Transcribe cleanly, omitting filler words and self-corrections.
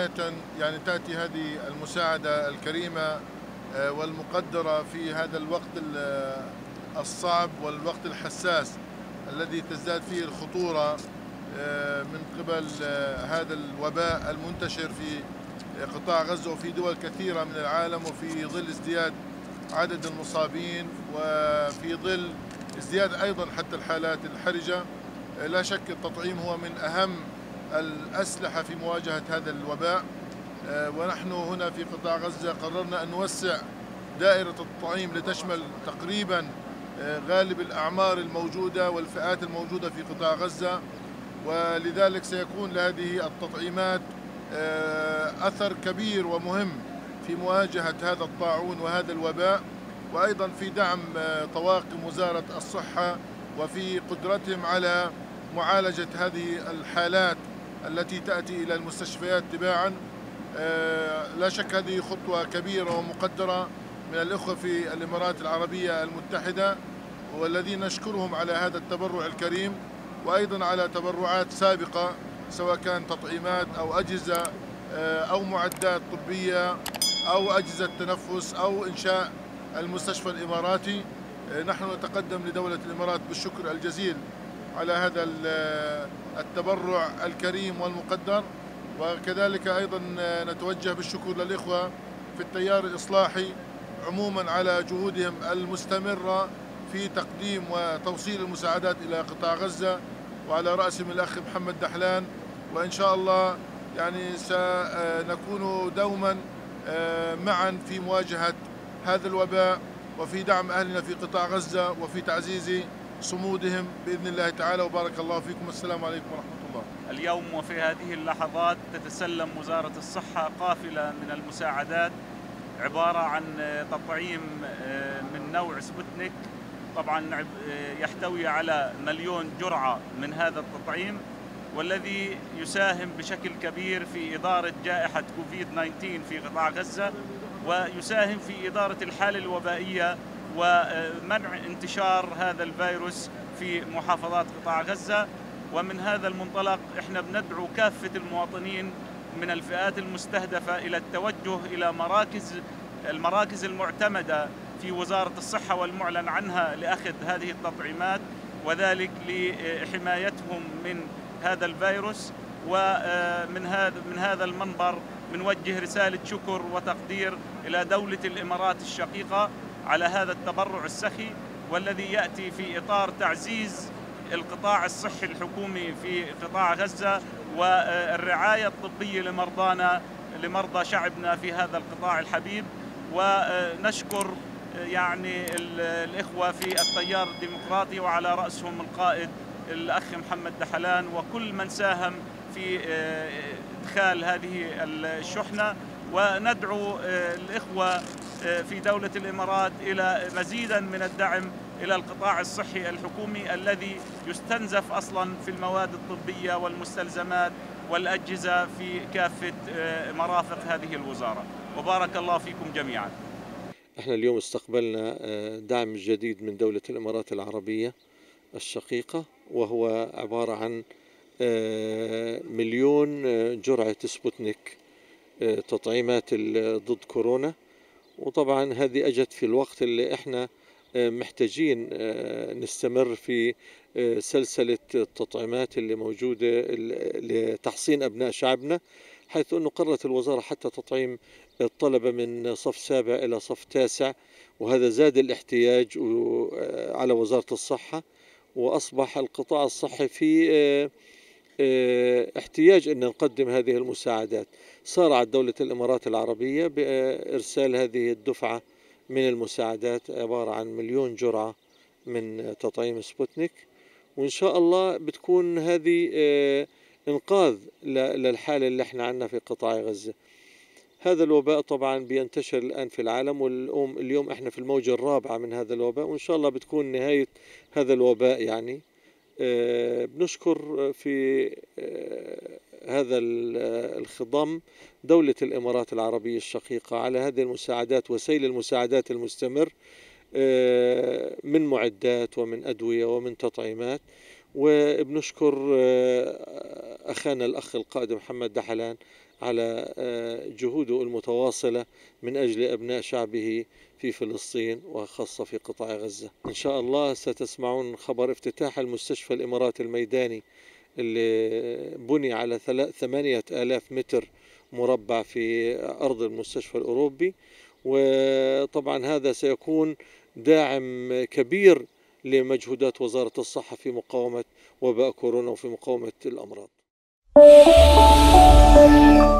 بداية يعني تأتي هذه المساعدة الكريمة والمقدرة في هذا الوقت الصعب والوقت الحساس الذي تزداد فيه الخطورة من قبل هذا الوباء المنتشر في قطاع غزة وفي دول كثيرة من العالم، وفي ظل ازدياد عدد المصابين وفي ظل ازدياد أيضا حتى الحالات الحرجة. لا شك التطعيم هو من أهم الأسلحة في مواجهة هذا الوباء، ونحن هنا في قطاع غزة قررنا أن نوسع دائرة التطعيم لتشمل تقريبا غالب الأعمار الموجودة والفئات الموجودة في قطاع غزة، ولذلك سيكون لهذه التطعيمات أثر كبير ومهم في مواجهة هذا الطاعون وهذا الوباء، وأيضا في دعم طواقم وزارة الصحة وفي قدرتهم على معالجة هذه الحالات التي تأتي إلى المستشفيات تباعا. لا شك هذه خطوة كبيرة ومقدرة من الأخوة في الإمارات العربية المتحدة، والذين نشكرهم على هذا التبرع الكريم، وأيضا على تبرعات سابقة سواء كان تطعيمات أو أجهزة أو معدات طبية أو أجهزة تنفس أو إنشاء المستشفى الإماراتي. نحن نتقدم لدولة الإمارات بالشكر الجزيل على هذا التبرع الكريم والمقدر، وكذلك أيضا نتوجه بالشكر للإخوة في التيار الإصلاحي عموما على جهودهم المستمرة في تقديم وتوصيل المساعدات إلى قطاع غزة، وعلى رأسهم الأخ محمد دحلان. وإن شاء الله يعني سنكون دوما معا في مواجهة هذا الوباء وفي دعم أهلنا في قطاع غزة وفي تعزيز صمودهم بإذن الله تعالى. وبارك الله فيكم، السلام عليكم ورحمة الله. اليوم وفي هذه اللحظات تتسلم وزارة الصحة قافلة من المساعدات عبارة عن تطعيم من نوع سبوتنيك، طبعا يحتوي على 1,000,000 جرعة من هذا التطعيم، والذي يساهم بشكل كبير في إدارة جائحة كوفيد-19 في قطاع غزة، ويساهم في إدارة الحالة الوبائية ومنع انتشار هذا الفيروس في محافظات قطاع غزة. ومن هذا المنطلق احنا بندعو كافة المواطنين من الفئات المستهدفة إلى التوجه إلى المراكز المعتمدة في وزارة الصحة والمعلن عنها لأخذ هذه التطعيمات، وذلك لحمايتهم من هذا الفيروس. ومن هذا المنبر بنوجه رسالة شكر وتقدير إلى دولة الإمارات الشقيقة على هذا التبرع السخي، والذي يأتي في إطار تعزيز القطاع الصحي الحكومي في قطاع غزة والرعاية الطبية لمرضى شعبنا في هذا القطاع الحبيب. ونشكر يعني الإخوة في التيار الديمقراطي وعلى رأسهم القائد الأخ محمد دحلان وكل من ساهم في إدخال هذه الشحنة. وندعو الإخوة في دولة الإمارات إلى مزيدا من الدعم إلى القطاع الصحي الحكومي الذي يستنزف أصلا في المواد الطبية والمستلزمات والأجهزة في كافة مرافق هذه الوزارة. وبارك الله فيكم جميعا. احنا اليوم استقبلنا دعم جديد من دولة الإمارات العربية الشقيقة، وهو عبارة عن 1,000,000 جرعة سبوتنيك تطعيمات ضد كورونا. وطبعا هذه أجت في الوقت اللي احنا محتاجين نستمر في سلسلة التطعيمات اللي موجودة لتحصين أبناء شعبنا، حيث أنه قررت الوزارة حتى تطعيم الطلبة من صف 7 إلى صف 9، وهذا زاد الاحتياج على وزارة الصحة، وأصبح القطاع الصحي في احتياج أن نقدم هذه المساعدات. صارت دولة الإمارات العربية بإرسال هذه الدفعة من المساعدات عبارة عن 1,000,000 جرعة من تطعيم سبوتنيك، وإن شاء الله بتكون هذه إنقاذ للحالة اللي احنا عنا في قطاع غزة. هذا الوباء طبعا بينتشر الآن في العالم، واليوم احنا في الموجة الرابعة من هذا الوباء، وإن شاء الله بتكون نهاية هذا الوباء. يعني بنشكر في هذا الخضم دولة الإمارات العربية الشقيقة على هذه المساعدات وسيل المساعدات المستمر من معدات ومن أدوية ومن تطعيمات، وبنشكر أخانا الأخ القائد محمد دحلان على جهوده المتواصلة من أجل أبناء شعبه في فلسطين وخاصة في قطاع غزة. إن شاء الله ستسمعون خبر افتتاح المستشفى الإماراتي الميداني اللي بني على 8,000 متر مربع في أرض المستشفى الأوروبي، وطبعا هذا سيكون داعم كبير لمجهودات وزارة الصحة في مقاومة وباء كورونا وفي مقاومة الأمراض.